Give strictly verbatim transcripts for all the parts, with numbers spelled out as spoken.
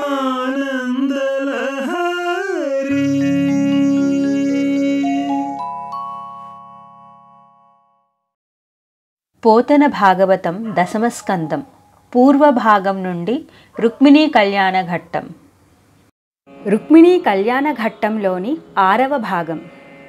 ఆనందలహరి. పోతన భాగవతం దశమస్కందం పూర్వభాగం నుండి రుక్మిణీ కళ్యాణ ఘట్టం. రుక్మిణీ కళ్యాణ ఘట్టంలోని ఆరవ భాగం.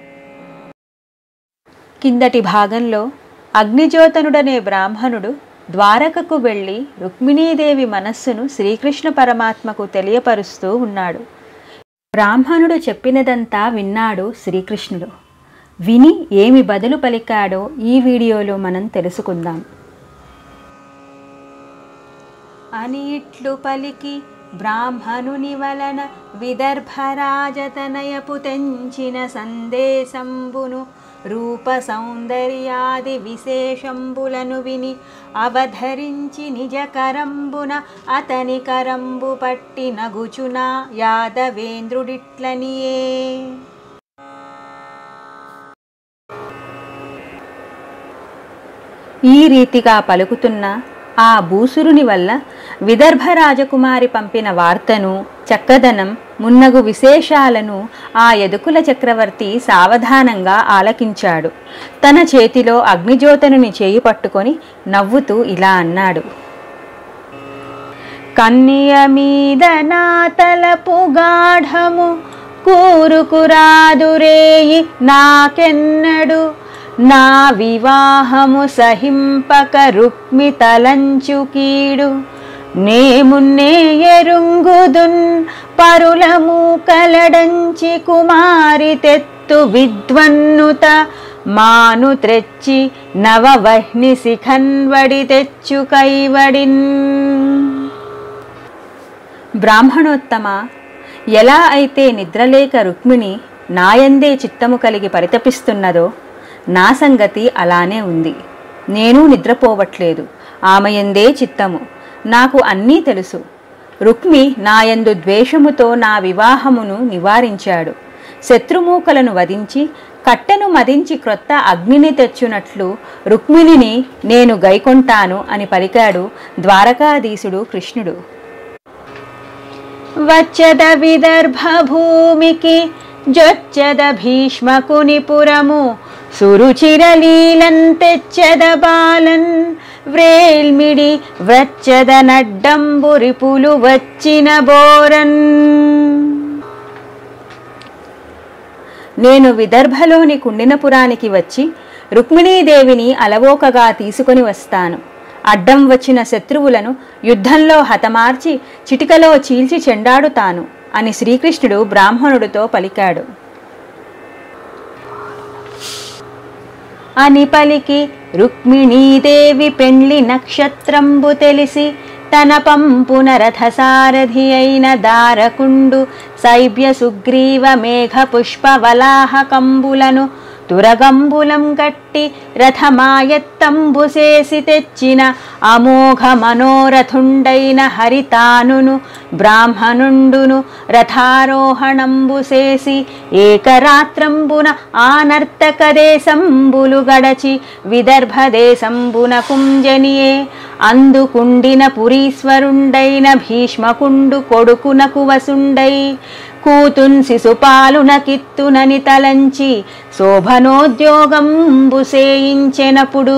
కిందటి భాగంలో అగ్నిజోతనుడనే బ్రాహ్మణుడు ద్వారకకు వెళ్ళి రుక్మిణీదేవి మనస్సును శ్రీకృష్ణ పరమాత్మకు తెలియపరుస్తూ ఉన్నాడు. బ్రాహ్మణుడు చెప్పినదంతా విన్నాడు శ్రీకృష్ణుడు. విని ఏమి బదులు పలికాడో ఈ వీడియోలో మనం తెలుసుకుందాం. అని ఇట్లు పలికి బ్రాహ్మణుని వలన విదర్భరాజతనయపు తెంచిన సందేశంబును రూప సౌందర్యాది విశేషంబులను విని అవధరించి నిజ కరంబున అతని కరంబు పట్టి నగుచునా యాదవేంద్రుడిట్లనియే. ఈ రీతిగా పలుకుతున్న ఆ భూసురుని వల్ల విదర్భ రాజకుమారి పంపిన వార్తను, చక్కదనం మున్నగు విశేషాలను ఆ యదుకుల చక్రవర్తి సావధానంగా ఆలకించాడు. తన చేతిలో అగ్నిజోతనుని చేయి పట్టుకొని నవ్వుతూ ఇలా అన్నాడు. కన్య మీద నా తలపు గాఢము కూరుకురాదురేయి నాకెన్నడు, నా వివాహము సహింపక రుక్మి తలంచు కీడు, నేమున్నే ఎరుంగుదున్ పరులము కలడంచి కుమారి తెత్తు విద్వన్నుత మాను త్రెచ్చి నవవహ్ని శిఖన్వడి తెచ్చు కైవడిన్. బ్రాహ్మణోత్తమ, ఎలా అయితే నిద్రలేక రుక్మిణి నాయందే చిత్తము కలిగి పరితపిస్తున్నదో నా సంగతి అలానే ఉంది. నేను నిద్రపోవట్లేదు, ఆమెయందే చిత్తము. నాకు అన్నీ తెలుసు. రుక్మి నాయందు ద్వేషముతో నా వివాహమును నివారించాడు. శత్రుమూకలను వధించి కట్టెను మదించి క్రొత్త అగ్నిని తెచ్చునట్లు రుక్మిణిని నేను గైకొంటాను అని పలికాడు ద్వారకాధీశుడు కృష్ణుడు. వచ్చద విదర్భ భూమికి జొచ్చద భీష్మకుని పురము, సురుచిరలీలన్ తెచ్చద బాలన్ వ్రేల్మిడి వ్రచ్చద నడ్డంబురిపులు వచ్చిన బోరన్. నేను విదర్భలోని కుండినపురానికి వచ్చి రుక్మిణీదేవిని అలవోకగా తీసుకొని వస్తాను. అడ్డం వచ్చిన శత్రువులను యుద్ధంలో హతమార్చి చిటికలో చీల్చి చెండాడుతాను అని శ్రీకృష్ణుడు బ్రాహ్మణుడితో పలికాడు. అని పలికి రుక్మిణీదేవి పెండ్లి నక్షత్రంబు తెలిసి తన పంపున రథసారథి అయిన దారకుండు సైభ్య సుగ్రీవ మేఘ పుష్ప వలాహకంబులను తురగంబులం కట్టి రథమాయత్తంబు చేసి తెచ్చిన అమోఘ మనోరథుండైన హరితానును బ్రాహ్మణుండును రథారోహణంబు చేసి ఏకరాత్రంబున ఆనర్తక దేశంబులు గడచి విదర్భ దేశంబున కుంజనియే. అందుకుండిన పురీశ్వరుండైన భీష్మకుండు కొడుకునకు వసుండై కూతున్ శిశుపాలున కిత్తునని తలంచి శోభనోద్యోగంబు సేయించెనప్పుడు.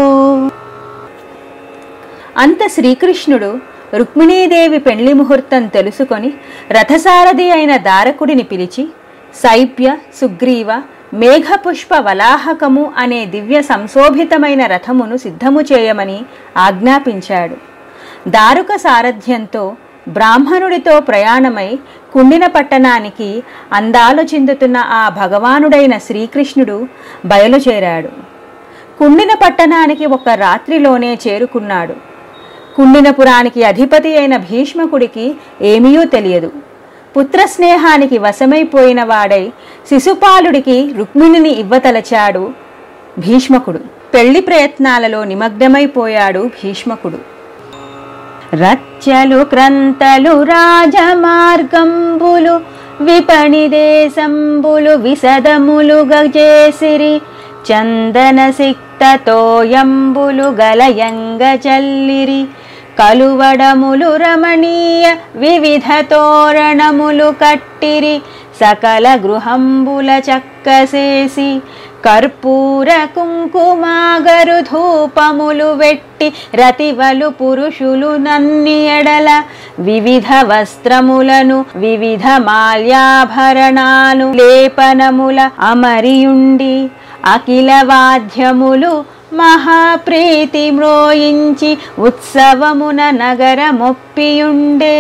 అంత శ్రీకృష్ణుడు రుక్మిణీదేవి పెండ్లి ముహూర్తం తెలుసుకొని రథసారథి అయిన దారకుడిని పిలిచి సైభ్య సుగ్రీవ మేఘపుష్ప వలాహకము అనే దివ్య సంశోభితమైన రథమును సిద్ధము చేయమని ఆజ్ఞాపించాడు. దారుక సారథ్యంతో బ్రాహ్మణుడితో ప్రయాణమై కుండిన పట్టణానికి అందాలు చిందుతున్న ఆ భగవానుడైన శ్రీకృష్ణుడు బయలుచేరాడు. కుండిన పట్టణానికి ఒక రాత్రిలోనే చేరుకున్నాడు. కుండినపురానికి అధిపతి అయిన భీష్మకుడికి ఏమీయూ తెలియదు. పుత్రస్నేహానికి వశమైపోయిన వాడై శిశుపాలుడికి రుక్మిణిని ఇవ్వతలచాడు భీష్మకుడు. పెళ్లి ప్రయత్నాలలో నిమగ్నమైపోయాడు భీష్మకుడు. రచ్చలు క్రంతలు రాజమార్గంబులు విపణి దేశంబులు విసదములు గజేసిరి చందన సిక్తతోయంబులు గలయంగ చల్లిరి కలువడములు రమణీయ వివిధ తోరణములు కట్టిరి సకల గృహంబుల చక్కసేసి కర్పూర కుంకుమాగరు ధూపములు వెట్టి రతివలు పురుషులు నన్ని ఎడల వివిధ వస్త్రములను వివిధ మాల్యాభరణాలు లేపనముల అమరియుండి అఖిల వాద్యములు మహాప్రీతి మ్రోయించి ఉత్సవమున నగరమొప్పియుండే.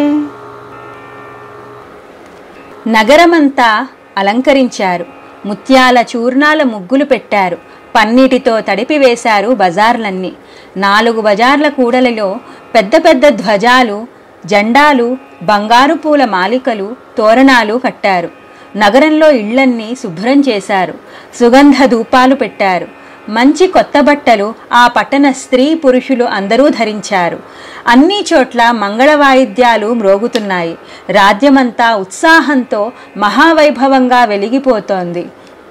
నగరమంతా అలంకరించారు. ముత్యాల చూర్ణాల ముగ్గులు పెట్టారు. పన్నీటితో తడిపివేశారు బజార్లన్నీ. నాలుగు బజార్ల కూడలిలో పెద్ద పెద్ద ధ్వజాలు, జెండాలు, బంగారు పూల మాలికలు, తోరణాలు కట్టారు. నగరంలో ఇళ్లన్నీ శుభ్రం చేశారు. సుగంధ ధూపాలు పెట్టారు. మంచి కొత్త బట్టలు ఆ పట్టణ స్త్రీ పురుషులు అందరూ ధరించారు. అన్ని చోట్ల మంగళ వాయిద్యాలు మ్రోగుతున్నాయి. రాజ్యమంతా ఉత్సాహంతో మహావైభవంగా వెలిగిపోతోంది.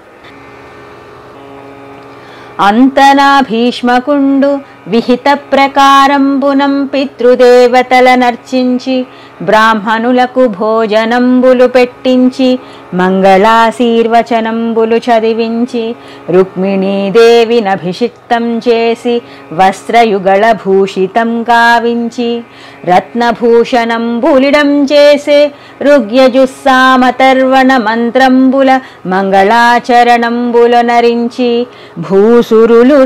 అంతనా భీష్మకుండు విహిత ప్రకారంబునం పితృదేవతల నర్చించి బ్రాహ్మణులకు భోజనంబులు పెట్టించి మంగళాశీర్వచనంబులు చదివించి రుక్మిణీదేవినభిషిక్తం చేసి వస్త్రయుగళ భూషితం గావించి రత్నభూషణంబులిడం చేసే ఋగ్యజుస్సామతర్వణ మంత్రంబుల మంగళాచరణంబుల నరించి భూసురులు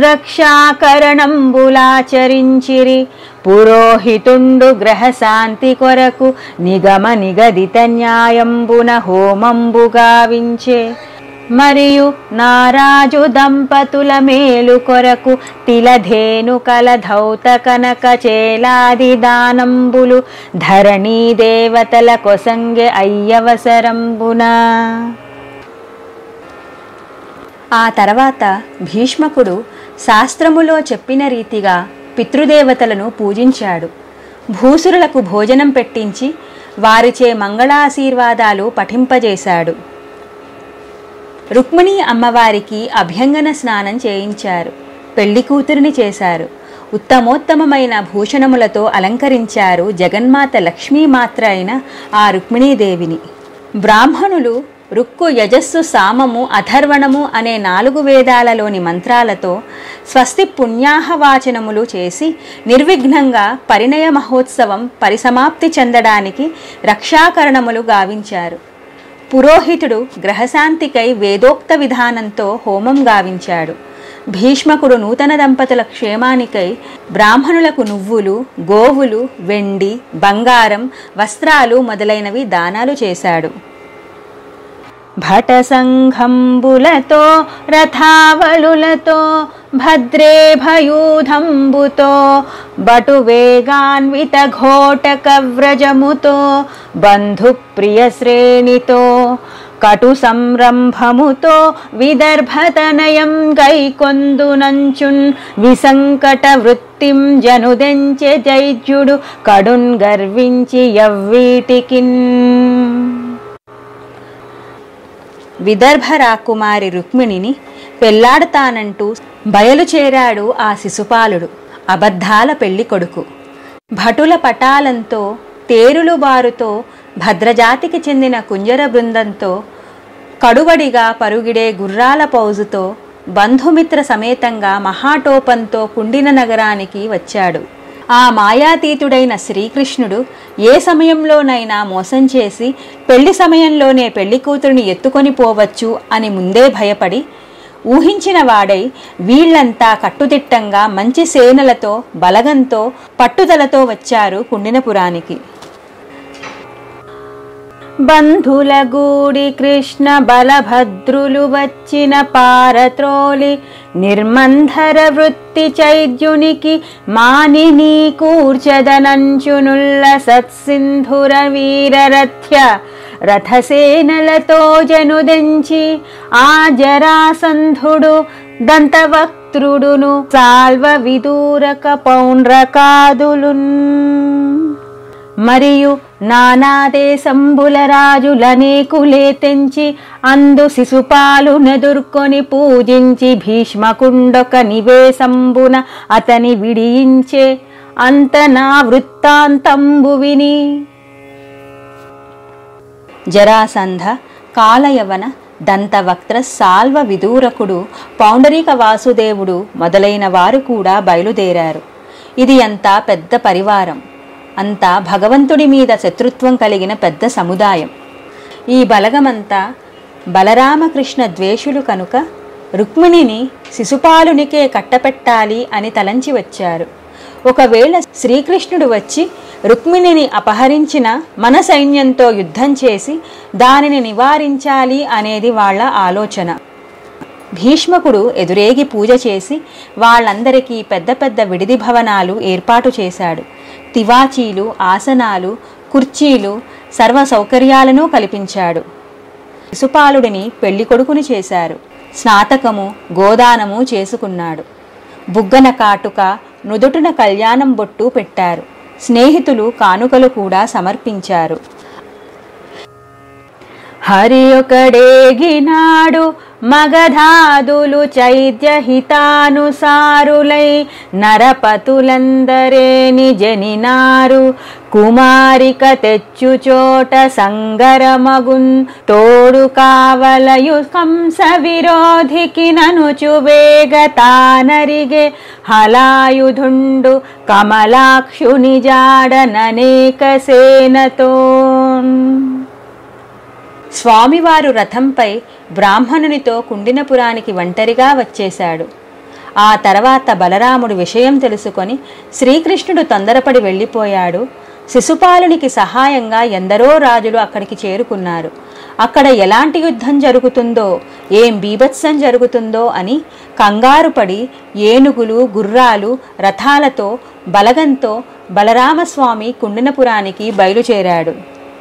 రక్షాకరణంబులాచరించిరి. పురోహితుండు గ్రహశాంతి కొరకు నిగమ నిగదిత న్యాయంబున హోమంబు గావించే. మరియు నారాజు దంపతుల మేలు కొరకు తిలధేను కలధౌత కనక చేలాది దానంబులు ధరణీ దేవతల కొసంగె అయ్యవసరంబున. ఆ తర్వాత భీష్మకుడు శాస్త్రములో చెప్పిన రీతిగా పితృదేవతలను పూజించాడు. భూసురులకు భోజనం పెట్టించి వారిచే మంగళాశీర్వాదాలు పఠింపజేశాడు. రుక్మిణీ అమ్మవారికి అభ్యంగన స్నానం చేయించారు. పెళ్లి కూతురిని చేశారు. ఉత్తమోత్తమమైన భూషణములతో అలంకరించారు జగన్మాత లక్ష్మీమాత్ర అయిన ఆ రుక్మిణీదేవిని. బ్రాహ్మణులు రుక్కు, యజస్సు, సామము, అథర్వణము అనే నాలుగు వేదాలలోని మంత్రాలతో స్వస్తి పుణ్యాహవాచనములు చేసి నిర్విఘ్నంగా పరిణయ మహోత్సవం పరిసమాప్తి చెందడానికి రక్షాకరణములు గావించారు. పురోహితుడు గ్రహశాంతికై వేదోక్త విధానంతో హోమం గావించాడు. భీష్మకుడు నూతన దంపతుల క్షేమానికై బ్రాహ్మణులకు నువ్వులు, గోవులు, వెండి, బంగారం, వస్త్రాలు మొదలైనవి దానాలు చేశాడు. భట సంఘంబులతో రథావళులతో భద్రే భయూధంబుతో బటు వేగాన్విత ఘోటక వ్రజముతో బంధుప్రియ శ్రేణితో కటు సంరంభముతో విదర్భతనయం గైకొందునంచున్ విసంకట వృత్తిం జనుదెంచె జైజ్యుడు కడున్ గర్వించి యవ్వీటికిన్. విదర్భ రాకుమారి రుక్మిణిని పెళ్లాడతానంటూ బయలుచేరాడు ఆ శిశుపాలుడు, అబద్ధాల పెళ్లి కొడుకు. భటుల పటాలంతో, తేరులు బారుతో, భద్రజాతికి చెందిన కుంజర బృందంతో, కడువడిగా పరుగిడే గుర్రాల పౌజుతో, బంధుమిత్ర సమేతంగా మహాటోపంతో కుండిన నగరానికి వచ్చాడు. ఆ మాయాతీతుడైన శ్రీకృష్ణుడు ఏ సమయంలోనైనా మోసం చేసి పెళ్లి సమయంలోనే పెళ్లి కూతురిని ఎత్తుకొని పోవచ్చు అని ముందే భయపడి ఊహించిన వాడై వీళ్లంతా కట్టుదిట్టంగా మంచి సేనలతో, బలగంతో, పట్టుదలతో వచ్చారు కుండినపురానికి. బంధుల గూడి కృష్ణ బలభద్రులు వచ్చిన పారత్రోలి నిర్మంధర వృత్తి చైద్యునికి మానిని కూర్చదనంచునుల్ల సత్సింధుర వీరరథ్య రథసేనలతో జనుదెంచి ఆ జరాసంధుడు దంతవక్త్రుడును సాల్వ విదూరక పౌండ్రకాదులున్. మరియు నానాదేశంబుల రాజులనేకులే తెంచి అందు శిశుపాలు నెదుర్కొని పూజించి భీష్మకుండొక నివేశంబున అతని విడియించే. అంత నా వృత్తాంతంబు విని. జరాసంధ, కాలయవన, దంతవక్త్ర, సాల్వ విదూరకుడు, పౌండరీక వాసుదేవుడు మొదలైన వారు కూడా బయలుదేరారు. ఇది అంతా పెద్ద పరివారం, అంతా భగవంతుడి మీద శత్రుత్వం కలిగిన పెద్ద సముదాయం. ఈ బలగమంతా బలరామకృష్ణ ద్వేషులు కనుక రుక్మిణిని శిశుపాలునికే కట్టపెట్టాలి అని తలంచి వచ్చారు. ఒకవేళ శ్రీకృష్ణుడు వచ్చి రుక్మిణిని అపహరించిన మన సైన్యంతో యుద్ధం చేసి దానిని నివారించాలి అనేది వాళ్ల ఆలోచన. భీష్మకుడు ఎదురేగి పూజ చేసి వాళ్ళందరికీ పెద్ద పెద్ద విడిది భవనాలు ఏర్పాటు చేశాడు. తివాచీలు, ఆసనాలు, కుర్చీలు, సర్వ సౌకర్యాలను కల్పించాడు. శిశుపాలుడిని పెళ్లి కొడుకుని చేశారు. స్నాతకము, గోదానము చేసుకున్నాడు. బుగ్గన కాటుక, నుదుటిన కళ్యాణం బొట్టు పెట్టారు. స్నేహితులు కానుకలు కూడా సమర్పించారు. హరి ఒకడేగినాడు మగధాదులు చైద్యహితానుసారులై నరపతులందరేని జనినారు. కుమారిక తెచ్చుచోట సంగరమగున్ తోడు కావలయు కంస విరోధికి ననుచు వేగ తానరిగే హలాయుధుండు కమలాక్షుని జాడననేక సేనతో. స్వామివారు రథంపై బ్రాహ్మణునితో కుండినపురానికి ఒంటరిగా వచ్చేశాడు. ఆ తర్వాత బలరాముడు విషయం తెలుసుకొని శ్రీకృష్ణుడు తొందరపడి వెళ్ళిపోయాడు. శిశుపాలునికి సహాయంగా ఎందరో రాజులు అక్కడికి చేరుకున్నారు. అక్కడ ఎలాంటి యుద్ధం జరుగుతుందో, ఏం బీభత్సం జరుగుతుందో అని కంగారుపడి ఏనుగులు, గుర్రాలు, రథాలతో బలగంతో బలరామస్వామి కుండినపురానికి బయలుచేరాడు.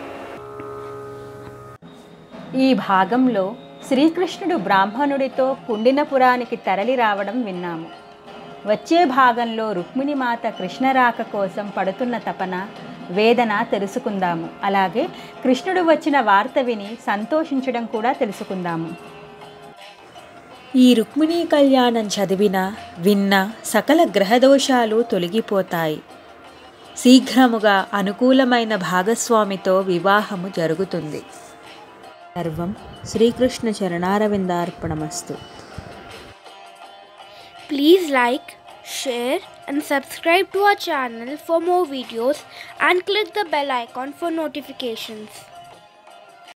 ఈ భాగంలో శ్రీకృష్ణుడు బ్రాహ్మణుడితో కుండినపురానికి తరలి రావడం విన్నాము. వచ్చే భాగంలో రుక్మిణిమాత కృష్ణరాక కోసం పడుతున్న తపన, వేదన తెలుసుకుందాము. అలాగే కృష్ణుడు వచ్చిన వార్త విని సంతోషించడం కూడా తెలుసుకుందాము. ఈ రుక్మిణీ కళ్యాణం చదివిన, విన్న సకల గ్రహదోషాలు తొలగిపోతాయి. శీఘ్రముగా అనుకూలమైన భాగస్వామితో వివాహము జరుగుతుంది. సర్వం Srikrishna చరణారవిందార్పణమస్తు. Please like, share and subscribe to our channel for more videos and click the bell icon for notifications.